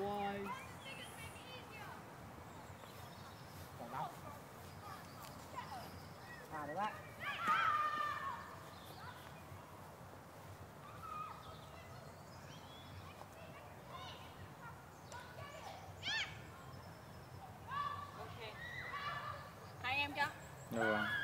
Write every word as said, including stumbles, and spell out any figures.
Ôi. Còn đâu. À được đấy. Hai em chưa? Được rồi.